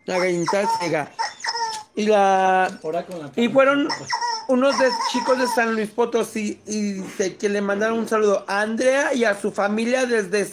La gallinita ciega. Y fueron unos chicos de San Luis Potosí y dice que le mandaron un saludo a Andrea y a su familia desde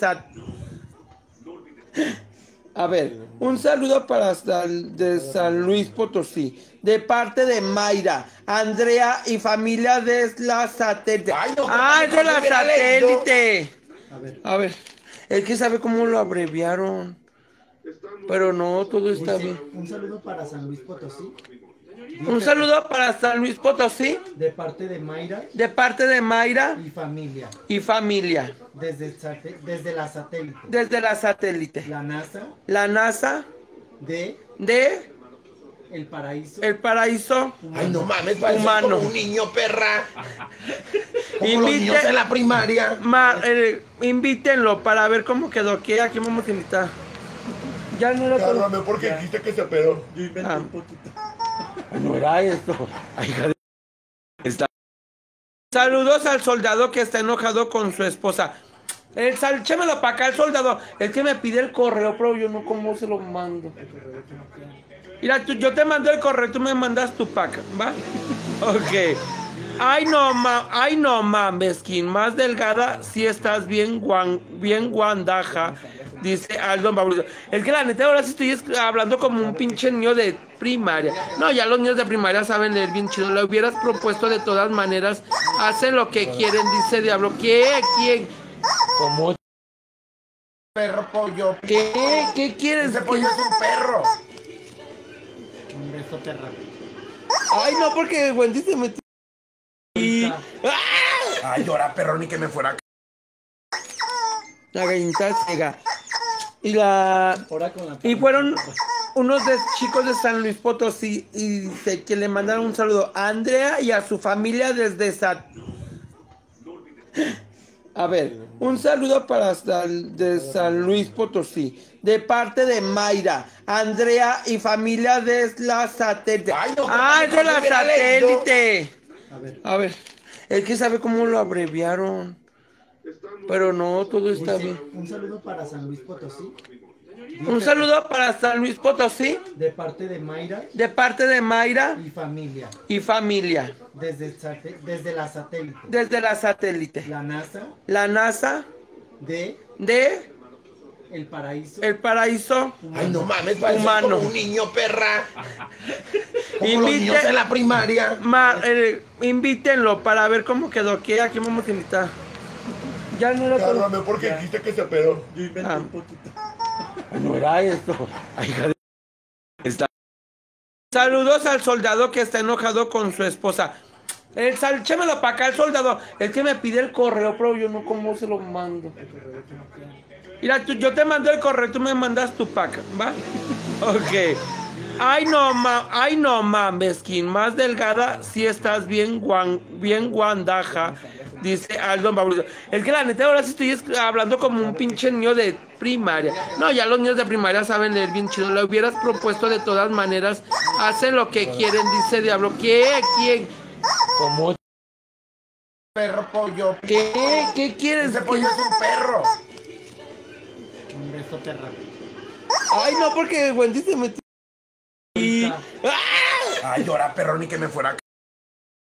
A ver, un saludo de San Luis Potosí, de parte de Mayra, Andrea y familia de la satélite. Ay, no, ¡Ah, es de la satélite! A ver, A ver, es que sabe cómo lo abreviaron. Pero no, todo está dice, bien. un saludo para San Luis Potosí, Un saludo para San Luis Potosí, de parte de Mayra de parte de Mayra y familia, y familia, desde la satélite, desde la satélite. la NASA La NASA de de El Paraíso El Paraíso Ay, no mames, pareces Humano. como un niño, perra. Como los Invite- niños en la primaria. Invítenlo para ver cómo quedó. ¿Qué? ¿A quién vamos a invitar? Ya no era todo. Cárgame porque dijiste que se pedó. Yo inventé Ah. un poquito. No era esto. Ay, hija de- está- Saludos al soldado que está enojado con su esposa. Échamelo para acá el soldado. El que me pide el correo, pero yo no, ¿cómo se lo mando? Mira, yo te mando el correo, tú me mandas tu pack, ¿va? Ok. Ay no mames, Kim, más delgada, si estás bien, bien guandaja, dice Aldo Mauricio. Es que la neta ahora sí estoy hablando como un pinche niño de primaria. No, ya los niños de primaria saben leer bien chido. Lo hubieras propuesto de todas maneras. Hacen lo que quieren, dice Diablo. ¿Qué? ¿Quién? ¿Cómo? Perro pollo. ¿Qué? ¿Qué quieres? Ese pollo es un perro. Un beso, perra. Ay, no, porque Wendy se metió. Ay, llora, perro, ni que me fuera. La gallinita ciega. Ahora con la Y fueron unos chicos de San Luis Potosí y dice que le mandaron un saludo a Andrea y a su familia desde A ver, un saludo de San Luis Potosí, de parte de Mayra, Andrea y familia de la satélite. Ay, no, ¡Ah, es de la me hubiera satélite! A ver, Es que sabe cómo lo abreviaron. Pero no, todo está dice, bien. un saludo para San Luis Potosí, Un saludo para San Luis Potosí, de parte de Mayra de parte de Mayra y familia, y familia, desde la satélite, desde la satélite. la NASA La NASA de de El Paraíso El Paraíso Ay, no mames, pareces Humano. como un niño, perra. Como los Invite- niños en la primaria. Invítenlo para ver cómo quedó. ¿Qué? ¿A quién vamos a invitar? Ya no era todo. Cárgame porque dijiste que se pedó. Yo inventé Ah. un poquito. No era esto. Ay, hija de- Saludos al soldado que está enojado con su esposa. Échamelo para acá el soldado. El que me pide el correo, pero yo no, ¿cómo se lo mando? Mira, yo te mando el correo, tú me mandas tu pack, ¿va? Ok. Ay no mames, Kim, más delgada, si estás bien, bien guandaja, dice Aldo Mauricio. Es que la neta ahora sí estoy hablando como un pinche niño de primaria. No, ya los niños de primaria saben leer bien chido. Lo hubieras propuesto de todas maneras. Hacen lo que quieren, dice Diablo. ¿Qué? ¿Quién? ¿Cómo? Perro pollo. ¿Qué? ¿Qué quieres? Ese pollo es un perro. Un beso, perra. Ay, no, porque Wendy se metió. Ay, llora, perro, ni que me fuera.